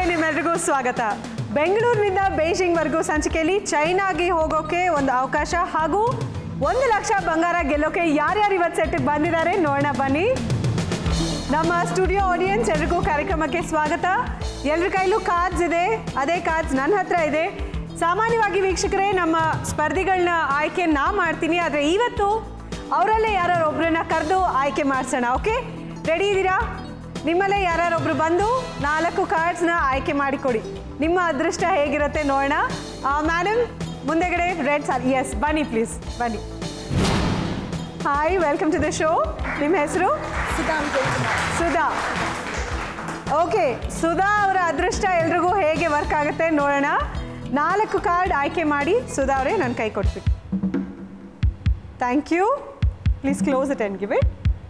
ನಿಮ್ಮೆಲ್ಲರಿಗೂ ಸ್ವಾಗತ. ಬೆಂಗಳೂರಿನಿಂದ ಬೀಜಿಂಗ್ವರೆಗೂ ಸಂಚಿಕೆಯಲ್ಲಿ ಚೈನಾಗೆ ಹೋಗೋಕೆ ಒಂದು ಅವಕಾಶ ಹಾಗೂ 1 ಲಕ್ಷ ಬಂಗಾರ ಗೆಲ್ಲೋಕೆ ಯಾರ್ಯಾರು ಇವತ್ತು ಸೆಟ್ಗೆ ಬಂದಿದ್ದಾರೆ ನೋಡೋಣ ಬನ್ನಿ. ನಮ್ಮ ಸ್ಟುಡಿಯೋ ಆಡಿಯನ್ಸ್ ಎಲ್ರಿಗೂ ಕಾರ್ಯಕ್ರಮಕ್ಕೆ ಸ್ವಾಗತ. ಎಲ್ಲರ ಕೈಲೂ ಕಾರ್ಡ್ಸ್ ಇದೆ, ಅದೇ ಕಾರ್ಡ್ಸ್ ನನ್ನ ಹತ್ರ ಇದೆ. ಸಾಮಾನ್ಯವಾಗಿ ವೀಕ್ಷಕರೇ ನಮ್ಮ ಸ್ಪರ್ಧಿಗಳನ್ನ ಆಯ್ಕೆ ನಾ ಮಾಡ್ತೀನಿ, ಆದರೆ ಇವತ್ತು ಅವರಲ್ಲೇ ಯಾರು ಒಬ್ಬರನ್ನ ಕರೆದು ಆಯ್ಕೆ ಮಾಡಿಸೋಣ. ಓಕೆ, ರೆಡಿ ಇದ್ದೀರಾ? ನಿಮ್ಮಲ್ಲೇ ಯಾರೊಬ್ಬರು ಬಂದು 4 ಕಾರ್ಡ್ಸ್ನ ಆಯ್ಕೆ ಮಾಡಿಕೊಡಿ. ನಿಮ್ಮ ಅದೃಷ್ಟ ಹೇಗಿರುತ್ತೆ ನೋಡೋಣ. ಮೇಡಮ್ ಮುಂದೆಗಡೆ ರೆಡ್ ಸಾರ್, ಎಸ್ ಬನ್ನಿ ಪ್ಲೀಸ್ ಬನ್ನಿ. Hi, welcome to the show. ನಿಮ್ಮ ಹೆಸರು? ಸುಧಾ. ಓಕೆ, ಸುಧಾ ಅವರ ಅದೃಷ್ಟ ಎಲ್ರಿಗೂ ಹೇಗೆ ವರ್ಕ್ ಆಗುತ್ತೆ ನೋಡೋಣ. 4 ಕಾರ್ಡ್ ಆಯ್ಕೆ ಮಾಡಿ ಸುಧಾ ಅವರೇ ನನ್ನ ಕೈ ಕೊಟ್ಬಿಟ್ಟು. Thank you. Please close it and give it.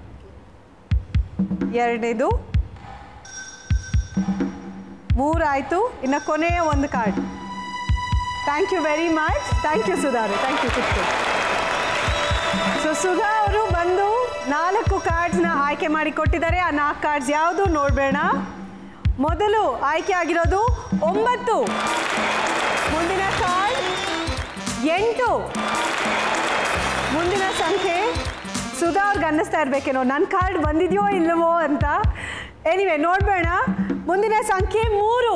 ಎರಡನೇದು 3 ಆಯಿತು. ಇನ್ನು ಕೊನೆಯ ಒಂದು card. Thank you very much. Thank you Sudha ಅವರೇ, ಥ್ಯಾಂಕ್ ಯು. ಸೊ ಸುಧಾ ಅವರು ಬಂದು 4 ಕಾರ್ಡ್ಸ್ನ ಆಯ್ಕೆ ಮಾಡಿ ಕೊಟ್ಟಿದ್ದಾರೆ. ಆ 4 ಕಾರ್ಡ್ಸ್ ಯಾವುದು ನೋಡಬೇಡ. ಮೊದಲು ಆಯ್ಕೆ ಆಗಿರೋದು 9. ಮುಂದಿನ ಕಾರ್ಡ್ 8. ಮುಂದಿನ ಸಂಖ್ಯೆ ಸುಧಾ ಅವ್ರಿಗೆ ಅನ್ನಿಸ್ತಾ ಇರಬೇಕೇನೋ ನನ್ನ ಕಾರ್ಡ್ ಬಂದಿದೆಯೋ ಇಲ್ಲವೋ ಅಂತ. ಎನಿವೆ ನೋಡಬೇಡ. ಮುಂದಿನ ಸಂಖ್ಯೆ 3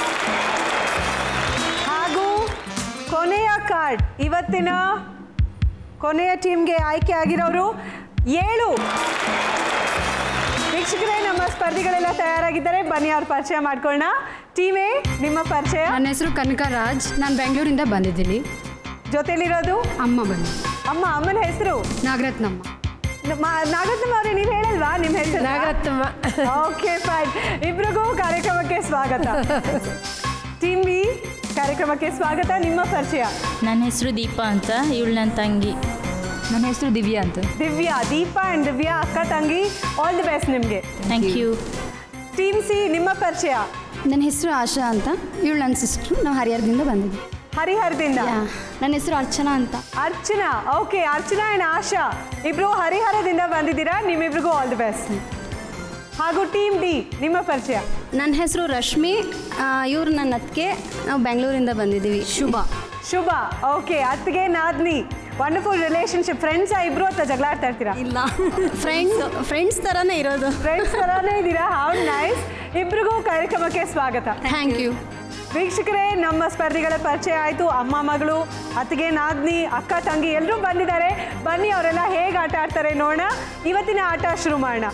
ಹಾಗೂ ಕೊನೆಯ ಕಾರ್ಡ್ ಇವತ್ತಿನ ಕೊನೆಯ ಟೀಮ್ಗೆ ಆಯ್ಕೆ ಆಗಿರೋರು 7. ವೀಕ್ಷಕರೇ, ನಮ್ಮ ಸ್ಪರ್ಧಿಗಳೆಲ್ಲ ತಯಾರಾಗಿದ್ದಾರೆ. ಬನ್ನಿ ಅವ್ರ ಪರಿಚಯ ಮಾಡ್ಕೊಳ್ಳೋಣ. ಟೀಮೇ ನಿಮ್ಮ ಪರಿಚಯ. ನನ್ನ ಹೆಸರು ಕನಕಾ ರಾಜ್, ನಾನು ಬೆಂಗಳೂರಿಂದ ಬಂದಿದ್ದೀನಿ. ಜೊತೆಲಿರೋದು ಅಮ್ಮ ಬಂದು ಅಮ್ಮನ ಹೆಸರು ನಾಗರತ್ನಮ್ಮ. ನಾಗರತ್ನಮ್ಮ ಅವರೇ, ನೀವು ಹೇಳಲ್ವಾ ನಿಮ್ಮ ಹೆಸರು? ನಾಗರತ್ನಮ್ಮ. Okay fine. ಇಬ್ರಿಗೂ ಕಾರ್ಯಕ್ರಮಕ್ಕೆ ಸ್ವಾಗತ. ಟೀಮ್ ಬಿ ಕಾರ್ಯಕ್ರಮಕ್ಕೆ ಸ್ವಾಗತ. ನಿಮ್ಮ ಪರಿಚಯ? ನನ್ನ ಹೆಸರು ದೀಪಾ ಅಂತ, ಇವಳು ನನ್ನ ತಂಗಿ. ನನ್ನ ಹೆಸರು ದಿವ್ಯಾ ಅಂತ. ದೀಪಾ ಆ್ಯಂಡ್ ದಿವ್ಯಾ ಅಕ್ಕ ತಂಗಿ. ಆಲ್ ದಿ ಬೆಸ್ಟ್ ನಿಮಗೆ. Thank you. ಟೀಮ್ ಸಿ ನಿಮ್ಮ ಪರಿಚಯ? ನನ್ನ ಹೆಸರು ಆಶಾ ಅಂತ, ಇವಳು ನನ್ನ ಸಿಸ್ಟ್ರು. ನಾವು ಹರಿಹರದಿಂದ ಬಂದಿದ್ವಿ. ಹರಿಹರದಿಂದ? ನನ್ನ ಹೆಸರು ಅರ್ಚನಾ ಅಂತ. ಅರ್ಚನಾ. ಓಕೆ, ಅರ್ಚನಾ ಆ್ಯಂಡ್ ಆಶಾ ಇಬ್ರು ಹರಿಹರದಿಂದ ಬಂದಿದ್ದೀರಾ. ನಿಮ್ಮಿಬ್ರಿಗೂ ಆಲ್ ದಿ ಬೆಸ್ಟ್. ಹಾಗೂ ಟೀಮ್ ಡಿ ನಿಮ್ಮ ಪರಿಚಯ? ನನ್ನ ಹೆಸರು ರಶ್ಮಿ, ಇವ್ರು ನನ್ನ ಅತ್ತಿಗೆ. ನಾವು ಬೆಂಗಳೂರಿಂದ ಬಂದಿದ್ದೀವಿ. ಶುಭ. ಓಕೆ, ಅತ್ತಿಗೆ ನಾದ್ನಿ. Wonderful relationship. ಫ್ರೆಂಡ್ಸಾ ಇಬ್ರು ಅಥವಾ ಜಗಳ ಆಡ್ತಾ ಇರ್ತೀರಾ? ಇಲ್ಲ, ಫ್ರೆಂಡ್ಸ್ ಥರನೇ ಇರೋದು. ಫ್ರೆಂಡ್ಸ್ ಥರನೇ ಇದ್ದೀರಾ? How nice. ಇಬ್ರಿಗೂ ಕಾರ್ಯಕ್ರಮಕ್ಕೆ ಸ್ವಾಗತ. Thank you. ವೀಕ್ಷಕರೇ, ನಮ್ಮ ಸ್ಪರ್ಧಿಗಳ ಪರಿಚಯ ಆಯಿತು. ಅಮ್ಮ ಮಗಳು, ಅತ್ತಿಗೆ ನಾದ್ನಿ, ಅಕ್ಕ ತಂಗಿ ಎಲ್ಲರೂ ಬಂದಿದ್ದಾರೆ. ಬನ್ನಿ ಅವರೆಲ್ಲ ಹೇಗೆ ಆಟ ಆಡ್ತಾರೆ ನೋಡೋಣ. ಇವತ್ತಿನ ಆಟ ಶುರು ಮಾಡೋಣ.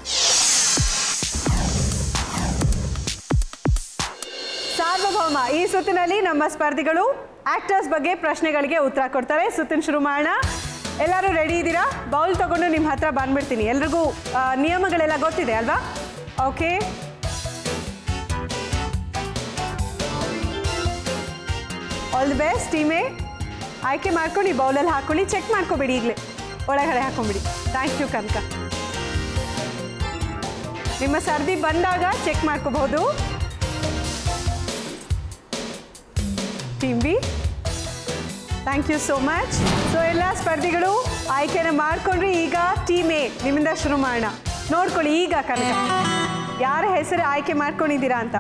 ಸಾರ್ವಭೌಮ. ಈ ಸುತ್ತಿನಲ್ಲಿ ನಮ್ಮ ಸ್ಪರ್ಧಿಗಳು ಆಕ್ಟರ್ಸ್ ಬಗ್ಗೆ ಪ್ರಶ್ನೆಗಳಿಗೆ ಉತ್ತರ ಕೊಡ್ತಾರೆ. ಸುತ್ತಿನ ಶುರು ಮಾಡೋಣ. ಎಲ್ಲರೂ ರೆಡಿ ಇದ್ದೀರಾ? ಬೌಲ್ ತಗೊಂಡು ನಿಮ್ಮ ಹತ್ರ ಬಂದ್ಬಿಡ್ತೀನಿ. ಎಲ್ರಿಗೂ ನಿಯಮಗಳೆಲ್ಲ ಗೊತ್ತಿದೆ ಅಲ್ವಾ? Okay, all the best. ಟೀಮೇ ಆಯ್ಕೆ ಮಾಡ್ಕೊಂಡು ಈ ಬೌಲಲ್ಲಿ ಹಾಕೊಳ್ಳಿ. ಚೆಕ್ ಮಾಡ್ಕೊಬೇಡಿ, ಈಗಲೇ ಒಳಗಡೆ ಹಾಕೊಂಬಿಡಿ. ಥ್ಯಾಂಕ್ ಯು ಕನಕ. ನಿಮ್ಮ ಸರ್ದಿ ಬಂದಾಗ ಚೆಕ್ ಮಾಡ್ಕೋಬಹುದು. Team B, thank you so much. So ಎಲ್ಲ ಸ್ಪರ್ಧಿಗಳು ಆಯ್ಕೆನ ಮಾಡ್ಕೊಂಡ್ರಿ. ಈಗ ಟೀಮ್ ಎ ನಿಮ್ಮಿಂದ ಶುರು ಮಾಡೋಣ. ನೋಡ್ಕೊಳ್ಳಿ ಈಗ ಕನಕ ಯಾರ ಹೆಸರು ಆಯ್ಕೆ ಮಾಡ್ಕೊಂಡಿದ್ದೀರಾ ಅಂತ.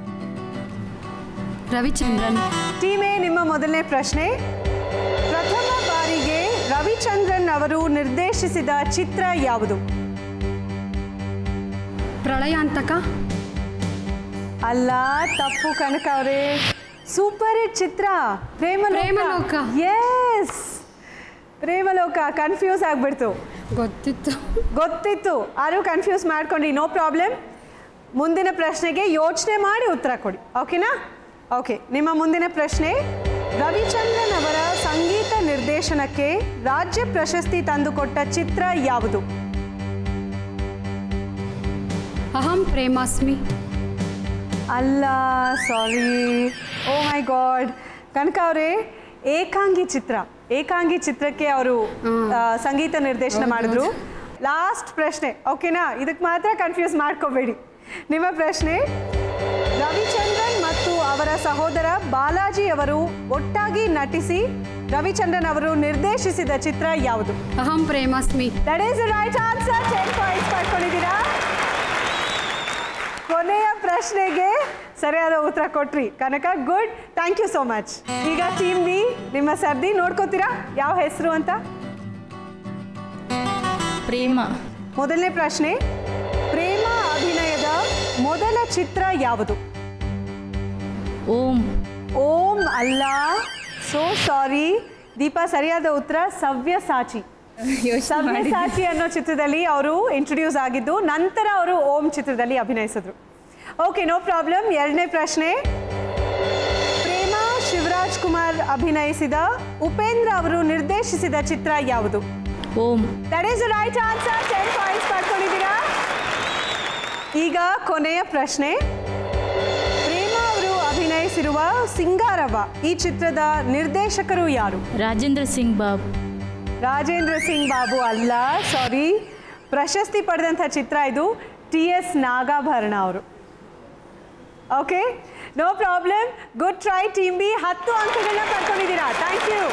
ರವಿಚಂದ್ರನ್. ಟೀಮ್ ಎ ನಿಮ್ಮ ಮೊದಲನೇ ಪ್ರಶ್ನೆ. ಪ್ರಥಮ ಬಾರಿಗೆ ರವಿಚಂದ್ರನ್ ಅವರು ನಿರ್ದೇಶಿಸಿದ ಚಿತ್ರ ಯಾವುದು? ಪ್ರಳಯಾಂತಕ. ಅಲ್ಲ, ತಪ್ಪು ಕನಕ ಅವರೇ. ಸೂಪರ್ ಹಿಟ್ ಚಿತ್ರ ಪ್ರೇಮಲೋಕ. ಎಸ್, ಪ್ರೇಮಲೋಕ. ಕನ್ಫ್ಯೂಸ್ ಆಗ್ಬಿಡ್ತು. ಗೊತ್ತಿತ್ತು ಆದರೂ ಕನ್ಫ್ಯೂಸ್ ಮಾಡ್ಕೊಂಡ್ರಿ. No problem. ಮುಂದಿನ ಪ್ರಶ್ನೆಗೆ ಯೋಚನೆ ಮಾಡಿ ಉತ್ತರ ಕೊಡಿ. ಓಕೆನಾ? ಓಕೆ, ನಿಮ್ಮ ಮುಂದಿನ ಪ್ರಶ್ನೆ. ರವಿಚಂದ್ರನ್ ಅವರ ಸಂಗೀತ ನಿರ್ದೇಶನಕ್ಕೆ ರಾಜ್ಯ ಪ್ರಶಸ್ತಿ ತಂದುಕೊಟ್ಟ ಚಿತ್ರ ಯಾವುದು? ಅಹಂ ಪ್ರೇಮಾಸ್ಮಿ. ಅಲ್ಲ, ಸಾರಿ. ಓ ಮೈ ಗಾಡ್. ಕನಕ ಅವರೇ, ಏಕಾಂಗಿ ಚಿತ್ರಕ್ಕೆ ಅವರು ಸಂಗೀತ ನಿರ್ದೇಶನ ಮಾಡಿದ್ರು. ಲಾಸ್ಟ್ ಪ್ರಶ್ನೆ, ಓಕೆನಾ? ಇದಕ್ಕೆ ಮಾತ್ರ ಕನ್ಫ್ಯೂಸ್ ಮಾಡ್ಕೋಬೇಡಿ. ನಿಮ್ಮ ಪ್ರಶ್ನೆ. ರವಿಚಂದ್ರನ್ ಮತ್ತು ಅವರ ಸಹೋದರ ಬಾಲಾಜಿ ಅವರು ಒಟ್ಟಾಗಿ ನಟಿಸಿ ರವಿಚಂದ್ರನ್ ಅವರು ನಿರ್ದೇಶಿಸಿದ ಚಿತ್ರ ಯಾವುದು? Aham Premasmi. That is the right answer. 10 points ಪಡ್ಕೊಂಡಿದ್ದೀರಾ. ಕೊನೆಯ ಪ್ರಶ್ನೆಗೆ ಸರಿಯಾದ ಉತ್ತರ ಕೊಟ್ರಿ Kanaka. Good, thank you so much. ಈಗ ಟೀಮ್ ಬಿ, ನಿಮ್ಮ ಸರ್ದಿ ನೋಡ್ಕೋತೀರಾ ಯಾವ ಹೆಸರು ಅಂತ? ಪ್ರೇಮ. ಮೊದಲನೇ ಪ್ರಶ್ನೆ, ಪ್ರೇಮ ಅಭಿನಯದ ಮೊದಲ ಚಿತ್ರ ಯಾವುದು? ಓಂ. ಓಂ ಅಲ್ಲ, ಸೋ ಸಾರಿ. ದೀಪಾ, ಸರಿಯಾದ ಉತ್ತರ ಸವ್ಯಸಾಚಿ. ಸವ್ಯಸಾಚಿ ಅನ್ನೋ ಚಿತ್ರದಲ್ಲಿ ಅವರು ಇಂಟ್ರೊಡ್ಯೂಸ್ ಆಗಿದ್ದು, ನಂತರ ಅವರು ಓಂ ಚಿತ್ರದಲ್ಲಿ ಅಭಿನಯಿಸಿದ್ರು. Okay, no problem. ಎರಡನೇ ಪ್ರಶ್ನೆ, ಪ್ರೇಮ ಶಿವರಾಜ್ ಕುಮಾರ್ ಅಭಿನಯಿಸಿದ, ಉಪೇಂದ್ರ ಅವರು ನಿರ್ದೇಶಿಸಿದ ಚಿತ್ರ ಯಾವುದು? Om. That is the right answer. 10 points ಪಡ್ಕೊಂಡಿದ್ದೀರಾ. ಈಗ ಕೊನೆಯ ಪ್ರಶ್ನೆ, ಪ್ರೇಮ ಅವರು ಅಭಿನಯಿಸಿರುವ ಸಿಂಗಾರವ್ವ ಈ ಚಿತ್ರದ ನಿರ್ದೇಶಕರು ಯಾರು? ರಾಜೇಂದ್ರ ಸಿಂಗ್ ಬಾಬು. ರಾಜೇಂದ್ರ ಸಿಂಗ್ ಬಾಬು ಅಲ್ಲ, ಸಾರಿ. ಪ್ರಶಸ್ತಿ ಪಡೆದಂಥ ಚಿತ್ರ ಇದು. TS ನಾಗಾಭರಣ ಅವರು. Okay, no problem. Good try team B. 10 ಅಂಕಗಳನ್ನ ಪಡ್ಕೊಂಡಿದ್ದೀರಾ. Thank you.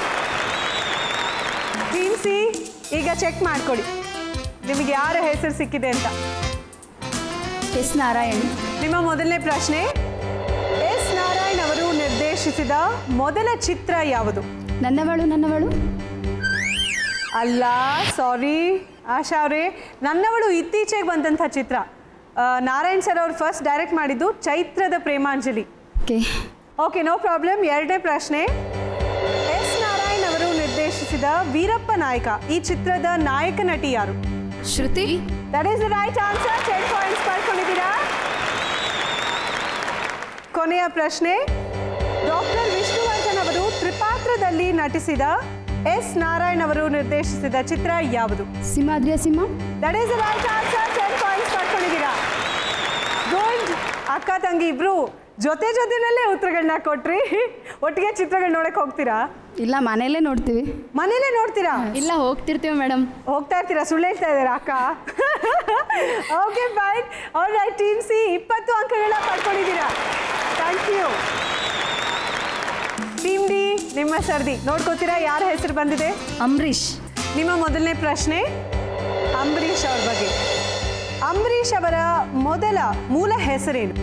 ಟೀಮ್ ಸಿ, ಈಗ ಚೆಕ್ ಮಾಡ್ಕೊಳ್ಳಿ ನಿಮಗೆ ಯಾರ ಹೆಸರು ಸಿಕ್ಕಿದೆ ಅಂತ. ಎಸ್ ನಾರಾಯಣ್. ನಿಮ್ಮ ಮೊದಲನೇ ಪ್ರಶ್ನೆ, ಎಸ್ ನಾರಾಯಣ್ ಅವರು ನಿರ್ದೇಶಿಸಿದ ಮೊದಲ ಚಿತ್ರ ಯಾವುದು? ನನ್ನವಳು ನನ್ನವಳು ಅಲ್ಲ, ಸಾರಿ ಆಶಾ ಅವರೇ. ನನ್ನವಳು ಇತ್ತೀಚೆಗೆ ಬಂದಂಥ ಚಿತ್ರ. ನಾರಾಯಣ್ ಸರ್ ಅವರು ಫಸ್ಟ್ ಡೈರೆಕ್ಟ್ ಮಾಡಿದ್ದು ಚೈತ್ರದ Premanjali. Okay okay, no problem. ಎರಡನೇ ಪ್ರಶ್ನೆ, ಎಸ್ ನಾರಾಯಣ್ ಅವರು ನಿರ್ದೇಶಿಸಿದ ವೀರಪ್ಪ ನಾಯಕ ಈ ಚಿತ್ರದ ನಾಯಕ ನಟಿ ಯಾರು? Shruti. That is the right answer. 10 points ಪಡ್ಕೊಂಡಿದ್ದೀರಾ. ಕೊನೆಯ ಪ್ರಶ್ನೆ, ಡಾಕ್ಟರ್ ವಿಷ್ಣುವರ್ಧನ್ ಅವರು ತ್ರಿಪಾತ್ರದಲ್ಲಿ ನಟಿಸಿದ ಎಸ್ ನಾರಾಯಣ್ ಅವರು ನಿರ್ದೇಶಿಸಿದ ಚಿತ್ರ ಯಾವುದು? ಸಿಂಹಾದ್ರಿಯ Simha. That is the right answer. 10 points ಪಡ್ಕೊಂಡಿದ್ದೀರಾ. ಗುಡ್. ಅಕ್ಕ ತಂಗಿ ಇಬ್ರು ಜೊತೆನಲ್ಲೇ ಉತ್ತರಗಳನ್ನ ಕೊಟ್ರಿ. ಒಟ್ಟಿಗೆ ಚಿತ್ರಗಳು ನೋಡಕ್ಕೆ ಹೋಗ್ತೀರಾ? ಇಲ್ಲ, ಮನೆಯಲ್ಲೇ ನೋಡ್ತೀವಿ. ಮನೇಲೇ ನೋಡ್ತೀರಾ? ಇಲ್ಲ, ಹೋಗ್ತಿರ್ತೀವಿ ಮೇಡಮ್. ಹೋಗ್ತಾ ಇರ್ತೀರಾ? ಸುಳ್ಳು ಹೇಳ್ತಾ ಇದ್ದೀರಾ ಅಕ್ಕ? Okay fine. All right, team C 20 ಅಂಕಗಳನ್ನ ಪಡ್ಕೊಂಡಿದ್ದೀರಾ. Thank you. ಟೀಮ್ ಡಿ, ನಿಮ್ಮ ಸರ್ದಿ ನೋಡ್ಕೋತೀರಾ ಯಾರ ಹೆಸರು ಬಂದಿದೆ? ಅಂಬರೀಷ್. ನಿಮ್ಮ ಮೊದಲನೇ ಪ್ರಶ್ನೆ, ಅಂಬರೀಷ್ ಅವ್ರ ಬಗ್ಗೆ. ಅಂಬರೀಷ್ ಅವರ ಮೊದಲ ಮೂಲ ಹೆಸರೇನು?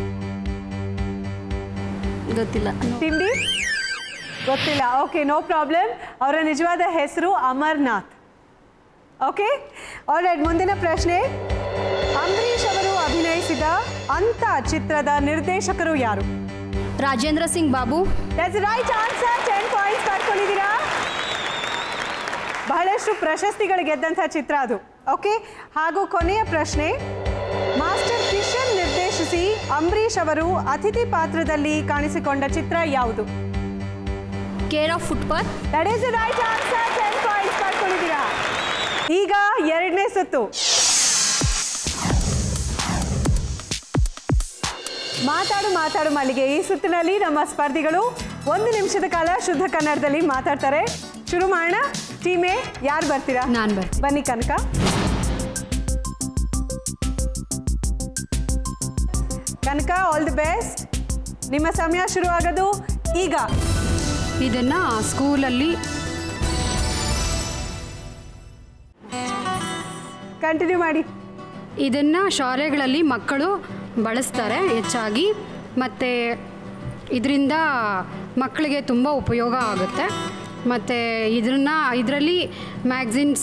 ಗೊತ್ತಿಲ್ಲ. ಟೀಮ್ ಡಿ ಗೊತ್ತಿಲ್ಲ. Okay, no problem. ಅವರ ನಿಜವಾದ ಹೆಸರು ಅಮರ್ನಾಥ್. Okay, all right. ಮುಂದಿನ ಪ್ರಶ್ನೆ, ಅಂಬರೀಷ್ ಅವರು ಅಭಿನಯಿಸಿದ ಅಂತ ಚಿತ್ರದ ನಿರ್ದೇಶಕರು ಯಾರು? Rajendra Singh Babu. That's right answer. 10 points ಪಡ್ಕೊಂಡಿದ್ದೀರಾ. ಬಹಳಷ್ಟು ಪ್ರಶಸ್ತಿಗಳು ಗೆದ್ದಂಥ ಚಿತ್ರ ಅದು. ಓಕೆ, ಹಾಗೂ ಕೊನೆಯ ಪ್ರಶ್ನೆ, ಮಾಸ್ಟರ್ ಕಿಶನ್ ನಿರ್ದೇಶಿಸಿ ಅಂಬರೀಷ್ ಅವರು ಅತಿಥಿ ಪಾತ್ರದಲ್ಲಿ ಕಾಣಿಸಿಕೊಂಡ ಚಿತ್ರ ಯಾವುದು? Care of footpath. That is the right answer. 10 points ಪಡ್ಕೊಂಡಿದ್ದೀರಾ. ಈಗ ಎರಡನೇ ಸುತ್ತು. ಮಾತಾಡು ಮಲ್ಲಿಗೆ. ಈ ಸುತ್ತಿನಲ್ಲಿ ನಮ್ಮ ಸ್ಪರ್ಧಿಗಳು 1 ನಿಮಿಷದ ಕಾಲ ಶುದ್ಧ ಕನ್ನಡದಲ್ಲಿ ಮಾತಾಡ್ತಾರೆ. ಶುರು ಮಾಡೋಣ. ಟೀಮೇ ಯಾರು ಬರ್ತೀರಾ? ನಾನು ಬರ್ತೀನಿ. ಬನ್ನಿ Kanaka. Kanaka, all the best. ನಿಮ್ಮ ಸಮಯ ಶುರುವಾಗೋದು ಈಗ. ಇದನ್ನ ಸ್ಕೂಲಲ್ಲಿ ಕಂಟಿನ್ಯೂ ಮಾಡಿ. ಇದನ್ನ ಶಾಲೆಗಳಲ್ಲಿ ಮಕ್ಕಳು ಬಳಸ್ತಾರೆ ಹೆಚ್ಚಾಗಿ, ಮತ್ತು ಇದರಿಂದ ಮಕ್ಕಳಿಗೆ ತುಂಬ ಉಪಯೋಗ ಆಗುತ್ತೆ. ಮತ್ತು ಇದರಲ್ಲಿ magazines.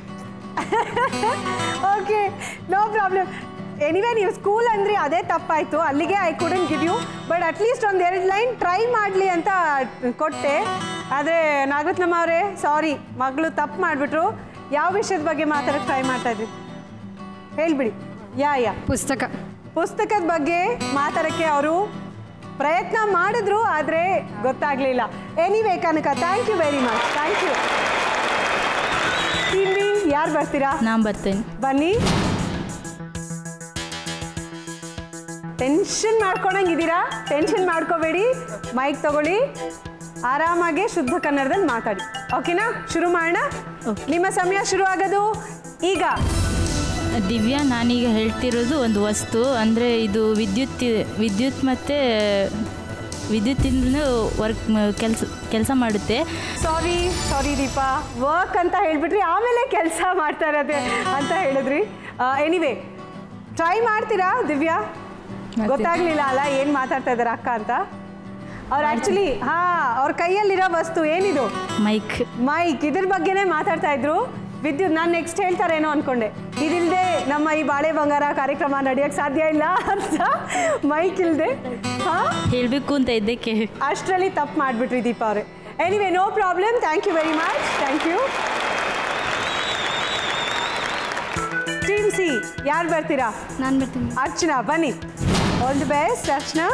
Okay, no problem. Anyway, ನೀವು ಸ್ಕೂಲ್ ಅಂದರೆ ಅದೇ ತಪ್ಪಾಯಿತು, ಅಲ್ಲಿಗೆ I couldn't give you. But at least 1-2 line try ಮಾಡಲಿ ಅಂತ ಕೊಟ್ಟೆ. ಆದರೆ ನಾಗರತ್ನಮ್ಮ ಅವರೇ, ಸಾರಿ, ಮಗಳು ತಪ್ಪು ಮಾಡಿಬಿಟ್ರು. ಯಾವ ವಿಷಯದ ಬಗ್ಗೆ ಮಾತಾಡೋಕ್ಕೆ ಟ್ರೈ ಮಾಡ್ತಾಯಿದ್ರಿ ಹೇಳಿಬಿಡಿ. ಪುಸ್ತಕದ ಬಗ್ಗೆ ಮಾತಾಡೋಕ್ಕೆ ಅವರು ಪ್ರಯತ್ನ ಮಾಡಿದ್ರು, ಆದರೆ ಗೊತ್ತಾಗಲಿಲ್ಲ. Anyway Kanaka, thank you very much. Thank you. Team B ಯಾರು ಬರ್ತೀರಾ? ನಾನು ಬರ್ತೇನೆ. ಬನ್ನಿ. ಟೆನ್ಷನ್ ಮಾಡ್ಕೊಂಡಂಗಿದ್ದೀರಾ? ಟೆನ್ಷನ್ ಮಾಡ್ಕೋಬೇಡಿ. ಮೈಕ್ ತಗೊಳ್ಳಿ, ಆರಾಮಾಗಿ ಶುದ್ಧ ಕನ್ನಡದಲ್ಲಿ ಮಾತಾಡಿ. ಓಕೆನಾ? ಶುರು ಮಾಡೋಣ. ನಿಮ್ಮ ಸಮಯ ಶುರು ಆಗೋದು ಈಗ. ದಿವ್ಯಾ, ನಾನೀಗ ಹೇಳ್ತಿರೋದು ಒಂದು ವಸ್ತು, ಅಂದರೆ ಇದು ವಿದ್ಯುತ್ ಮತ್ತು ವಿದ್ಯುತ್ತಿಂದ ಕೆಲಸ ಮಾಡುತ್ತೆ. ಸಾರಿ ದೀಪಾ, ವರ್ಕ್ ಅಂತ ಹೇಳಿಬಿಟ್ರಿ, ಆಮೇಲೆ ಕೆಲಸ ಮಾಡ್ತಾ ಇರೋದೆ ಅಂತ ಹೇಳಿದ್ರಿ. ಎನಿವೇ, ಟ್ರೈ ಮಾಡ್ತೀರಾ ದಿವ್ಯಾ? ಗೊತ್ತಾಗ್ಲಿಲ್ಲ ಅಲ್ಲ ಏನು ಮಾತಾಡ್ತಾ ಇದ್ದಾರೆ ಅಕ್ಕ ಅಂತ. ಅವ್ರು ಆ್ಯಕ್ಚುಲಿ ಅವ್ರ ಕೈಯಲ್ಲಿರೋ ವಸ್ತು ಏನಿದು? ಮೈಕ್. ಇದ್ರ ಬಗ್ಗೆನೇ ಮಾತಾಡ್ತಾ ಇದ್ರು. ವಿದ್ಯುತ್ ನಾನು ನೆಕ್ಸ್ಟ್ ಹೇಳ್ತಾರೇನೋ ಅಂದ್ಕೊಂಡೆ. ಇದಿಲ್ಲದೆ ನಮ್ಮ ಈ ಬಾಳೆ ಬಂಗಾರ ಕಾರ್ಯಕ್ರಮ ನಡೆಯೋಕ್ಕೆ ಸಾಧ್ಯ ಇಲ್ಲ ಅಂತ ಮೈಕ್ ಇಲ್ಲದೆ ಹೇಳಬೇಕು ಅಂತ ಇದ್ದಕ್ಕೆ ಅಷ್ಟರಲ್ಲಿ ತಪ್ಪು ಮಾಡಿಬಿಟ್ರಿ ದೀಪಾ ಅವರೇ. Anyway no problem. Thank you very much. Thank you. Team C ಯಾರು ಬರ್ತೀರಾ? ನಾನು ಬರ್ತೀನಿ. ಅರ್ಚನಾ ಬನ್ನಿ. All the best Archana.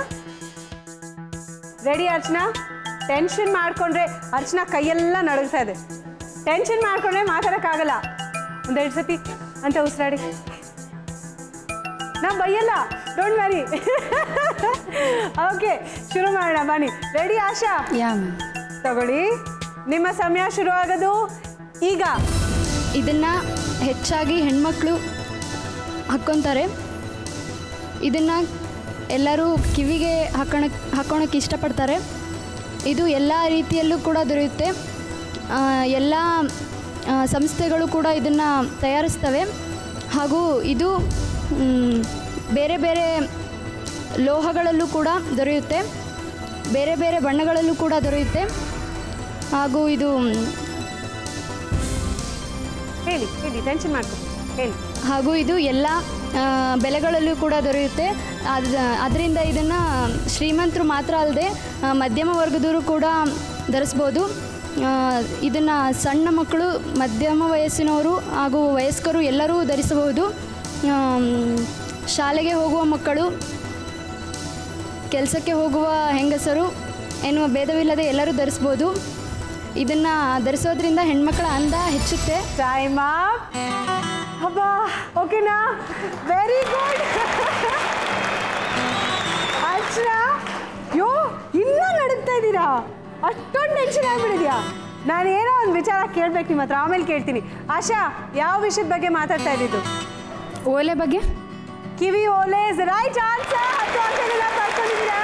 Ready Archana? Tension ಮಾಡಿಕೊಂಡ್ರೆ ಅರ್ಚನಾ ಕೈಯೆಲ್ಲ ನಡುಗ್ತಾ ಇದೆ. ಟೆನ್ಷನ್ ಮಾಡಿಕೊಂಡ್ರೆ ಮಾತಾಡೋಕ್ಕಾಗಲ್ಲ. ಒಂದೆರಡು ಸತಿ ಅಂತ ಉಸಿರಾಡಿ. ನಾ ಬೈಯಲ್ಲ, ಡೋಂಟ್ ವರಿ. ಓಕೆ ಶುರು ಮಾಡೋಣ ಬನ್ನಿ. ರೆಡಿ ಆಶಾ? ತಗೊಳ್ಳಿ. ನಿಮ್ಮ ಸಮಯ ಶುರು ಆಗೋದು ಈಗ. ಇದನ್ನು ಹೆಚ್ಚಾಗಿ ಹೆಣ್ಮಕ್ಳು ಹಾಕ್ಕೊತಾರೆ. ಇದನ್ನು ಎಲ್ಲರೂ ಕಿವಿಗೆ ಹಾಕ್ಕೊಳಕ್ಕೆ ಇಷ್ಟಪಡ್ತಾರೆ. ಇದು ಎಲ್ಲ ರೀತಿಯಲ್ಲೂ ಕೂಡ ದೊರೆಯುತ್ತೆ. ಎಲ್ಲ ಸಂಸ್ಥೆಗಳು ಕೂಡ ಇದನ್ನು ತಯಾರಿಸ್ತವೆ. ಹಾಗೂ ಇದು ಬೇರೆ ಬೇರೆ ಲೋಹಗಳಲ್ಲೂ ಕೂಡ ದೊರೆಯುತ್ತೆ, ಬೇರೆ ಬೇರೆ ಬಣ್ಣಗಳಲ್ಲೂ ಕೂಡ ದೊರೆಯುತ್ತೆ. ಹಾಗೂ ಇದು ಹೇಳಿ ಟೆನ್ಷನ್ ಮಾಡ್ಕೊಂಡು ಹೇಳಿ. ಹಾಗೂ ಇದು ಎಲ್ಲ ಬೆಲೆಗಳಲ್ಲೂ ಕೂಡ ದೊರೆಯುತ್ತೆ. ಅದರಿಂದ ಇದನ್ನು ಶ್ರೀಮಂತರು ಮಾತ್ರ ಅಲ್ಲದೆ ಮಧ್ಯಮ ವರ್ಗದವರು ಕೂಡ ಧರಿಸ್ಬೋದು. ಇದನ್ನು ಸಣ್ಣ ಮಕ್ಕಳು, ಮಧ್ಯಮ ವಯಸ್ಸಿನವರು ಹಾಗೂ ವಯಸ್ಕರು ಎಲ್ಲರೂ ಧರಿಸಬಹುದು. ಶಾಲೆಗೆ ಹೋಗುವ ಮಕ್ಕಳು, ಕೆಲಸಕ್ಕೆ ಹೋಗುವ ಹೆಂಗಸರು ಎನ್ನುವ ಭೇದವಿಲ್ಲದೆ ಎಲ್ಲರೂ ಧರಿಸ್ಬೋದು. ಇದನ್ನು ಧರಿಸೋದ್ರಿಂದ ಹೆಣ್ಮಕ್ಳ ಅಂದ ಹೆಚ್ಚುತ್ತೆ. Time up. ಹಬ್ಬಾ ಓಕೆನಾ? Very good Archana. ಇನ್ನೂ ನಡುಗ್ತಾ ಇದ್ದೀರಾ? ಅಷ್ಟೊಂದು ಟೆನ್ಷನ್ ಆಗಿಬಿಡಿದ್ಯಾ? ನಾನು ಏನೋ ಒಂದು ವಿಚಾರ ಕೇಳಬೇಕು ನಿಮ್ಮ ಹತ್ರ, ಆಮೇಲೆ ಕೇಳ್ತೀನಿ. ಆಶಾ, ಯಾವ ವಿಷಯದ ಬಗ್ಗೆ ಮಾತಾಡ್ತಾ ಇದ್ದಿದ್ದು? ಓಲೆ ಬಗ್ಗೆ. ಕಿವಿ ಓಲೆ ಇಸ್ ರೈಟ್ ಆನ್ಸರ್. 10 ಅಂಕಗಳನ್ನ ಪಡ್ಕೊಂಡಿದ್ದೀರಾ.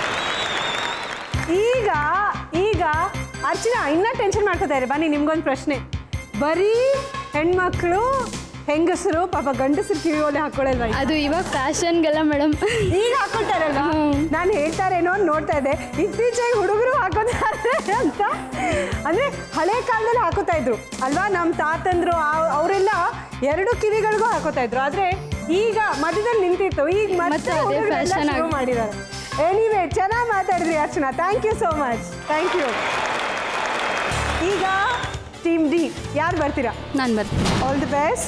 ಈಗ ಅರ್ಚನಾ ಇನ್ನೂ ಟೆನ್ಷನ್ ಮಾಡ್ಕೋತಾ ಇದ್ದಾರೆ. ಬನ್ನಿ ನಿಮ್ಗೊಂದು ಪ್ರಶ್ನೆ. ಬರೀ ಹೆಣ್ಮಕ್ಳು ಹೆಂಗಸರು ಪಾಪ ಗಂಡಸರು ಕಿವಿ ಓಲೆ ಹಾಕೊಳ್ಳಲ್ವ? ಅದು ಇವಾಗ ಫ್ಯಾಷನ್ಗೆಲ್ಲ ಮೇಡಮ್ ಈಗ ಹಾಕೊಳ್ತಾರಲ್ಲ. ನಾನು ಹೇಳ್ತಾರೇನೋ ಅಂತ ನೋಡ್ತಾ ಇದ್ದೆ. ಇತ್ತೀಚೆಗೆ ಹುಡುಗರು ಹಾಕೋತಾರೆ ಅಂತ. ಅಂದರೆ ಹಳೆ ಕಾಲದಲ್ಲಿ ಹಾಕೋತಾ ಇದ್ರು ಅಲ್ವಾ? ನಮ್ಮ ತಾತಂದ್ರು ಅವರೆಲ್ಲ 2 ಕಿವಿಗಳಿಗೂ ಹಾಕೋತಾ ಇದ್ರು. ಆದರೆ ಈಗ ಮಧ್ಯದಲ್ಲಿ ನಿಂತಿತ್ತು. ಈಗ ಮತ್ತೆ ಫ್ಯಾಷನ್ ಮಾಡಿದ್ದಾರೆ. ಎನಿವೆ ಚೆನ್ನಾಗಿ ಮಾತಾಡಿದ್ರಿ Archana. Thank you so much. Thank you. ಈಗ ಟೀಮ್ ಡಿ ಯಾರು ಬರ್ತೀರಾ? ನಾನು ಬರ್ತೀನಿ. All the best.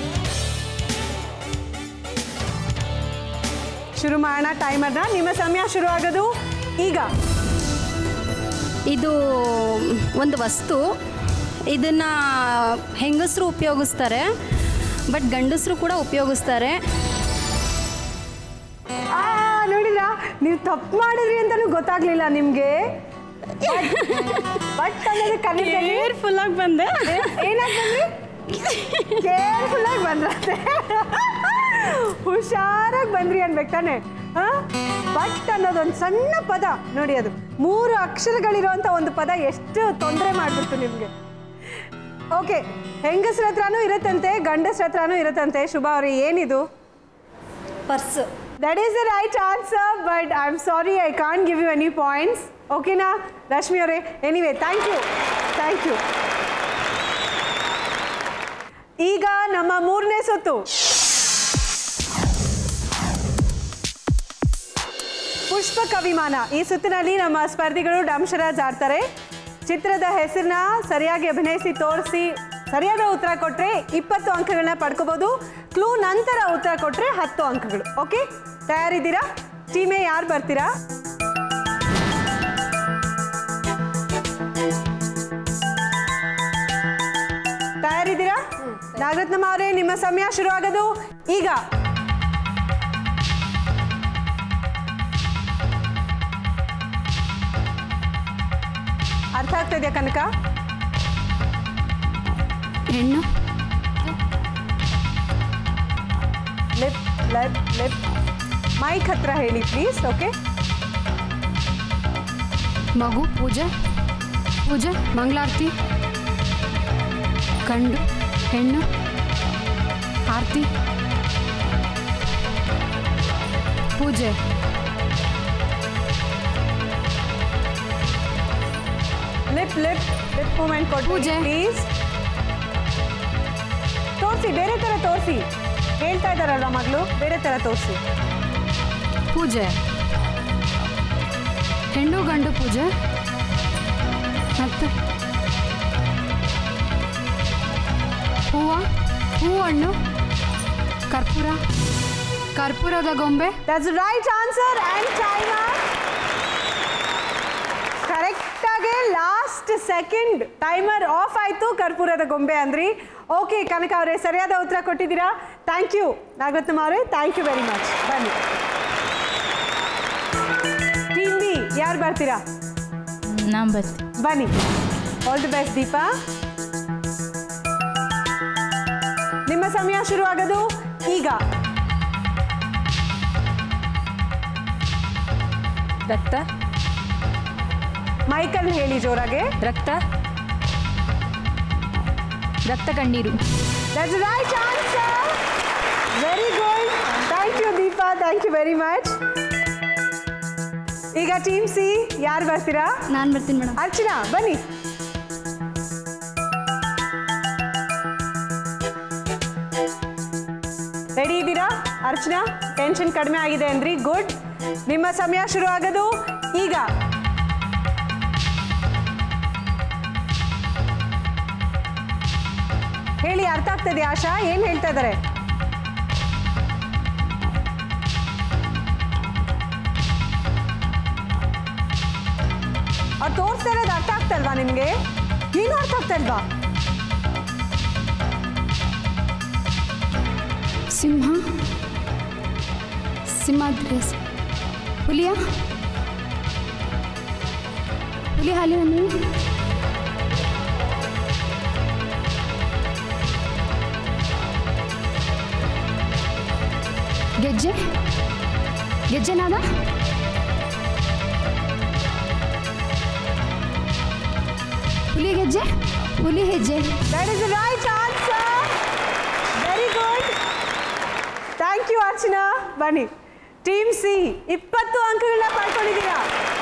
ಶುರು ಮಾಡೋಣ ಟೈಮರ್ನ. ನಿಮ್ಮ ಸಮಯ ಶುರು ಆಗೋದು ಈಗ. ಇದು ಒಂದು ವಸ್ತು. ಇದನ್ನು ಹೆಂಗಸರು ಉಪಯೋಗಿಸ್ತಾರೆ, ಬಟ್ ಗಂಡಸರು ಕೂಡ ಉಪಯೋಗಿಸ್ತಾರೆ. ನೋಡಿದ್ರಾ, ನೀವು ತಪ್ಪು ಮಾಡಿದ್ರಿ ಅಂತಲೂ ಗೊತ್ತಾಗ್ಲಿಲ್ಲ ನಿಮಗೆ. ಬಟ್ ಅನ್ನೋದು ಕನ್ನಡದಲ್ಲಿ ಕೇರ್ಫುಲ್ಲಾಗಿ ಬಂದೆ. ಏನಾಗಿ ಬಂದ್ರಿ? ಕೇರ್ಫುಲ್ಲಾಗಿ ಬಂದ್ರಂತೆ. ಹುಷಾರಾಗಿ ಬಂದ್ರಿ ಅನ್ಬೇಕು ತಾನೆ. ಬಟ್ ಅನ್ನೋದೊಂದು ಸಣ್ಣ ಪದ ನೋಡಿ, ಅದು 3 ಅಕ್ಷರಗಳಿರುವಂಥ ಒಂದು ಪದ ಎಷ್ಟು ತೊಂದರೆ ಮಾಡಿಬಿಡ್ತು ನಿಮಗೆ. ಓಕೆ, ಹೆಂಗಸ್ರ ಹತ್ರನೂ ಇರುತ್ತಂತೆ, ಗಂಡಸ್ರ ಹತ್ರನೂ ಇರುತ್ತಂತೆ. ಶುಭ ಅವರೇ, ಏನಿದು? Purse. That is the right answer, but I'm sorry I can't give you any points. Okay na, Rashmi ಅವರೇ. Anyway, thank you. Thank you. ಈಗ ನಮ್ಮ 3ನೇ ಸುತ್ತು. ಪುಷ್ಪಕ ವಿಮಾನ. ಈ ಸುತ್ತಿನಲ್ಲಿ ನಮ್ಮ ಸ್ಪರ್ಧಿಗಳು ಡಂಶರ ಜಾರ್ತಾರೆ. ಚಿತ್ರದ ಹೆಸರನ್ನ ಸರಿಯಾಗಿ ಅಭಿನಯಿಸಿ ತೋರಿಸಿ ಸರಿಯಾದ ಉತ್ತರ ಕೊಟ್ಟರೆ 20 ಅಂಕಗಳನ್ನ ಪಡ್ಕೋಬಹುದು. ಕ್ಲೂ ನಂತರ ಉತ್ತರ ಕೊಟ್ಟರೆ 10 ಅಂಕಗಳು. ಓಕೆ, ತಯಾರಿದ್ದೀರಾ? ಟೀಮೇ ಯಾರು ಬರ್ತೀರಾ? ತಯಾರಿದ್ದೀರಾ? ನಾಗರತ್ನಮ್ಮ ಅವರೇ, ನಿಮ್ಮ ಸಮಯ ಶುರು ಆಗೋದು ಈಗ. ಅರ್ಥ ಆಗ್ತಾ ಇದೆಯಾ ಕನಕ? ಹೆಣ್ಣು. Lip lip lip. ಮೈಕ್ ಹತ್ರ ಹೇಳಿ ಪ್ಲೀಸ್. ಓಕೆ. ಮಗು. ಪೂಜೆ. ಮಂಗಳಾರತಿ. ಗಂಡು ಹೆಣ್ಣು. ಆರತಿ. ಪೂಜೆ ಲಿಪ್ ಮೂಮೆಂಟ್ ಕೊಟ್ಟು ಪೂಜೆ. ಪ್ಲೀಸ್. ತೋರಿಸಿ, ಬೇರೆ ಥರ ತೋರಿಸಿ. ಹೇಳ್ತಾ ಇದ್ದಾರಲ್ವ ಮಗಳು, ಬೇರೆ ಥರ ತೋರಿಸಿ. ಪೂಜೆ ಹೆಣ್ಣು ಗಂಡು ಪೂಜೆ ಮತ್ತೆ ಹೂವು ಹಣ್ಣು ಕರ್ಪೂರದ ಗೊಂಬೆ. That's the right answer and timer. ಕರೆಕ್ಟಾಗಿ ಲಾಸ್ಟ್ ಸೆಕೆಂಡ್ ಟೈಮರ್ ಆಫ್ ಆಯಿತು. ಕರ್ಪೂರದ ಗೊಂಬೆ ಅಂದ್ರಿ. ಓಕೆ ಕನಕ ಅವರೇ, ಸರಿಯಾದ ಉತ್ತರ ಕೊಟ್ಟಿದ್ದೀರಾ. ಥ್ಯಾಂಕ್ ಯು ನಾಗರತ್ನಮ್ಮ ಅವರೇ, ಥ್ಯಾಂಕ್ ಯು ವೆರಿ ಮಚ್. ಬನ್ನಿ ಟೀಮ್ ಬಿ, ಯಾರು ಬರ್ತೀರಾ? ನಾನು ಬರ್ತೀನಿ. ಬನ್ನಿ. All the best Deepa. ನಿಮ್ಮ ಸಮಯ ಶುರು ಆಗೋದು ಈಗ. ರಕ್ತ ಮೈಕಲ್ ಹೇಳಿ ಜೋರಾಗೆ. ರಕ್ತ ಕಣ್ಣೀರು. That's the right answer. Very good. Thank you Deepa, thank you very much. ಈಗ ಟೀಮ್ ಸಿ, ಯಾರು ಬರ್ತೀರಾ? ನಾನು ಬರ್ತೀನಿ ಮೇಡಮ್. ಅರ್ಚನಾ ಬನ್ನಿ. ರೆಡಿ ಇದ್ದೀರಾ ಅರ್ಚನಾ? ಟೆನ್ಷನ್ ಕಡಿಮೆ ಆಗಿದೆ ಅಂದ್ರಿ, ಗುಡ್. ನಿಮ್ಮ ಸಮಯ ಶುರು ಆಗೋದು ಈಗ. ಹೇಳಿ, ಅರ್ಥ ಆಗ್ತದೆ ಆಶಾ? ಏನು ಹೇಳ್ತಾ ಇದ್ದಾರೆ? ಅವ್ರು ತೋರಿಸ್ತಾ ಇರೋದು ಅರ್ಥ ಆಗ್ತಲ್ವಾ ನಿಮಗೆ? ಏನು ಅರ್ಥ ಆಗ್ತಲ್ವಾ? ಸಿಂಹಾದ್ರಿ ಹುಲಿ ಹಾಲಿನ ಗೆಜ್ಜೆನಾದ ಹುಲಿ ಹೆಜ್ಜೆ. That is the right answer. Very good. Thank you Archana. ಬನ್ನಿ ಟೀಮ್ ಸಿ, 20 ಅಂಕಗಳನ್ನ ಪಡ್ಕೊಂಡಿದ್ದೀರಾ.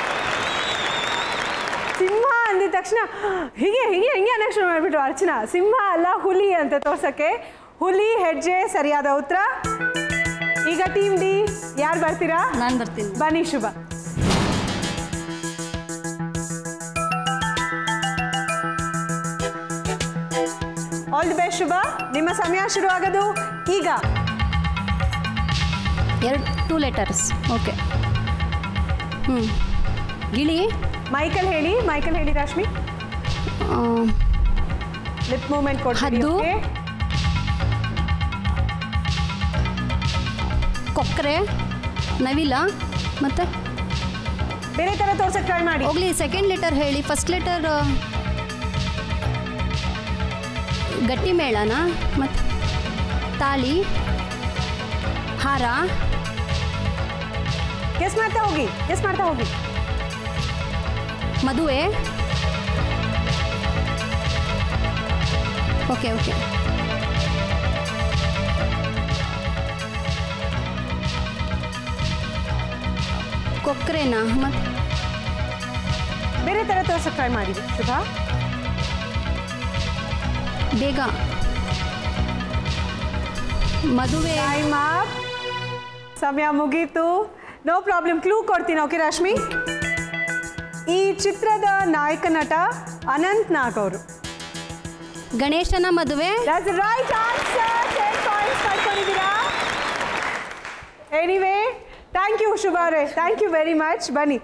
ಸಿಂಹ ಅಂದಿದ ತಕ್ಷಣ ಹೀಗೆ ಅನ್ನಕ್ಷಣ ಮಾಡಿಬಿಟ್ರು ಅರ್ಚನಾ. ಸಿಂಹ ಅಲ್ಲ, ಹುಲಿ ಅಂತ ತೋರ್ಸಕ್ಕೆ. ಹುಲಿ ಹೆಜ್ಜೆ ಸರಿಯಾದ ಉತ್ತರ. ಈಗ ಟೀಮ್ ಡಿ, ಯಾರು ಬರ್ತೀರಾ? ನಾನು ಬರ್ತೀನಿ. ಬನ್ನಿ Shubha. All the best Shubha. ನಿಮ್ಮ ಸಮಯ ಶುರು ಆಗೋದು ಈಗ. 2 letters. ಓಕೆ. ಗಿಳಿ. ಮೈಕಲ್ ಹೇಳಿ ರಶ್ಮಿ. ಲಿಪ್ ಮೂವ್ಮೆಂಟ್ ಕೊಡಿ. ಹದ್ದು. ಕೊಕ್ಕರೆ, ನವಿಲ, ಮತ್ತೆ ಬೇರೆ ಥರ ತೋರ್ಸಕ್ಕೆ ಟ್ರೈ ಮಾಡಿ. ಹೋಗ್ಲಿ, ಸೆಕೆಂಡ್ ಲೆಟರ್ ಹೇಳಿ. ಫಸ್ಟ್ ಲೆಟರ್ ಗಟ್ಟಿ ಮೇಳನ, ಮತ್ತು ತಾಳಿ, ಹಾರ. ಗೆಸ್ ಮಾಡ್ತಾ ಹೋಗಿ. ಮದುವೆ. ಓಕೆ. ಕೊಕ್ಕರೆನಾ, ಮತ್ತೆ ಬೇರೆ ಥರ ತೋರ್ಸಕ್ಕೆ ಟ್ರೈ ಮಾಡಿ ಶುಭ. ಬೇಗ. ಮದುವೆ. Time up. ಸಮಯ ಮುಗೀತು. ನೋ ಪ್ರಾಬ್ಲಮ್, ಕ್ಲೂ ಕೊಡ್ತೀನಿ. ಓಕೆ ರಶ್ಮಿ, ಈ ಚಿತ್ರದ ನಾಯಕ ನಟ ಅನಂತ್ ನಾಗ್ ಅವರು. ಗಣೇಶನ ಮದುವೆ. That's the right answer. 10 points ಪಡ್ಕೊಂಡಿದ್ದೀರಾ. ಎನಿವೇ, ಥ್ಯಾಂಕ್ ಯು ಶುಭ ಅವರೇ, ಥ್ಯಾಂಕ್ ಯು ವೆರಿ ಮಚ್. ಬನ್ನಿ.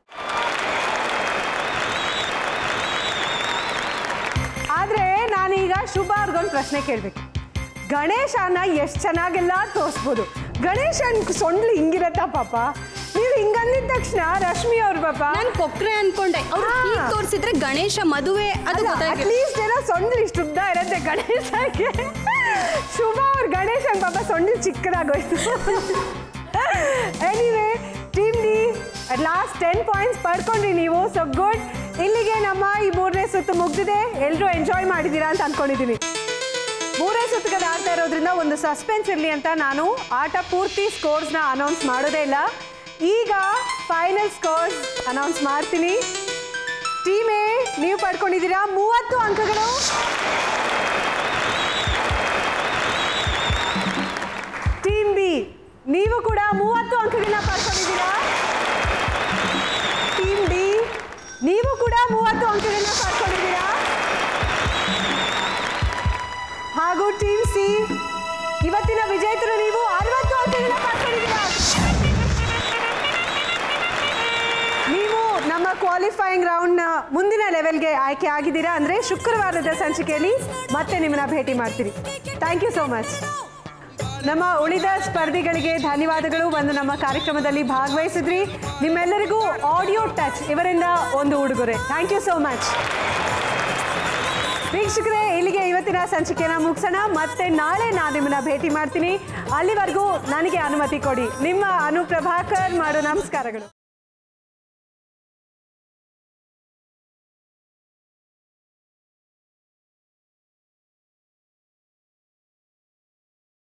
ಆದರೆ ನಾನೀಗ ಶುಭ ಅವ್ರಿಗೊಂದು ಪ್ರಶ್ನೆ ಕೇಳಬೇಕು. ಗಣೇಶನ ಎಷ್ಟು ಚೆನ್ನಾಗೆಲ್ಲ ತೋರಿಸ್ಬೋದು. ಗಣೇಶನ್ ಸೊಂಡ್ಲು ಹಿಂಗಿರತ್ತಾ ಪಾಪ? ನೀವು ಹಿಂಗಂದಿದ ತಕ್ಷಣ ರಶ್ಮಿ ಅವ್ರು ಪಾಪ ನಾನು ಕೊಕ್ಕರೆ ಅನ್ಕೊಂಡೆ. ಅವ್ರು ಹೀಗೆ ತೋರಿಸಿದ್ರೆ ಗಣೇಶ ಮದುವೆ ಅದು ಅಟ್ಲೀಸ್ಟ್ ಏನೋ ಸೊಂಡ್ಲು ಇಷ್ಟು ಉದ್ದ ಇರುತ್ತೆ ಗಣೇಶಕ್ಕೆ. ಶುಭ ಅವ್ರ ಗಣೇಶನ್ ಪಾಪ ಸೊಂಡ್ಲು ಚಿಕ್ಕದಾಗೋಯ್ತು. Anyway, team D at last 10 points ಪಡ್ಕೊಂಡ್ರಿ ನೀವು. So good. ಇಲ್ಲಿಗೆ ನಮ್ಮ ಈ 3ನೇ ಸುತ್ತು ಮುಗ್ದಿದೆ. ಎಲ್ಲರೂ ಎಂಜಾಯ್ ಮಾಡಿದ್ದೀರಾ ಅಂತ ಅಂದ್ಕೊಂಡಿದ್ದೀನಿ. 3ನೇ ಸುತ್ತಿಗೆ ಆಡ್ತಾ ಇರೋ ಇರೋದ್ರಿಂದ ಒಂದು ಸಸ್ಪೆನ್ಸ್ ಇರಲಿ ಅಂತ ನಾನು ಆಟ ಪೂರ್ತಿ ಸ್ಕೋರ್ಸ್ನ ಅನೌನ್ಸ್ ಮಾಡೋದೇ ಇಲ್ಲ. ಈಗ ಫೈನಲ್ ಸ್ಕೋರ್ಸ್ ಅನೌನ್ಸ್ ಮಾಡ್ತೀನಿ. ಟೀಮ್ ಎ ನೀವು ಪಡ್ಕೊಂಡಿದ್ದೀರಾ 30 ಅಂಕಗಳು. ಟೀಮ್ ಬಿ ನೀವು ಕೂಡ 30 ಅಂಕಗಳನ್ನ ಪಡ್ಕೊಂಡಿದ್ದೀರಾ. ಟೀಮ್ ಡಿ ನೀವು ಕೂಡ 30 ಅಂಕಗಳನ್ನ ಪಡ್ಕೊಂಡಿದ್ದೀರಾ. ಹಾಗೂ ಟೀಮ್ ಸಿ ಇವತ್ತಿನ ವಿಜೇತರು ನೀವು 60 ಅಂಕಗಳನ್ನ ಪಡ್ಕೊಂಡಿದ್ದೀರಾ. ನೀವು ನಮ್ಮ ಕ್ವಾಲಿಫೈಯಿಂಗ್ ರೌಂಡ್ನ ಮುಂದಿನ ಲೆವೆಲ್ಗೆ ಆಯ್ಕೆ ಆಗಿದ್ದೀರಾ. ಅಂದರೆ ಶುಕ್ರವಾರದ ಸಂಚಿಕೆಯಲ್ಲಿ ಮತ್ತೆ ನಿಮ್ಮನ್ನ ಭೇಟಿ ಮಾಡ್ತೀರಿ. Thank you so much. ನಮ್ಮ ಉಳಿದ ಸ್ಪರ್ಧಿಗಳಿಗೆ ಧನ್ಯವಾದಗಳು. ಒಂದು ನಮ್ಮ ಕಾರ್ಯಕ್ರಮದಲ್ಲಿ ಭಾಗವಹಿಸಿದ್ರಿ. ನಿಮ್ಮೆಲ್ಲರಿಗೂ ಆಡಿಯೋ ಟಚ್ ಇವರಿಂದ ಒಂದು ಉಡುಗೊರೆ. Thank you so much. ವೀಕ್ಷಕರೇ, ಇಲ್ಲಿಗೆ ಇವತ್ತಿನ ಸಂಚಿಕೆನ ಮುಗಿಸೋಣ. ಮತ್ತೆ ನಾಳೆ ನಾನು ನಿಮ್ಮನ್ನ ಭೇಟಿ ಮಾಡ್ತೀನಿ. ಅಲ್ಲಿವರೆಗೂ ನನಗೆ ಅನುಮತಿ ಕೊಡಿ. ನಿಮ್ಮ ಅನುಪ್ರಭಾಕರ್ ಮಾಡೋ ನಮಸ್ಕಾರಗಳು.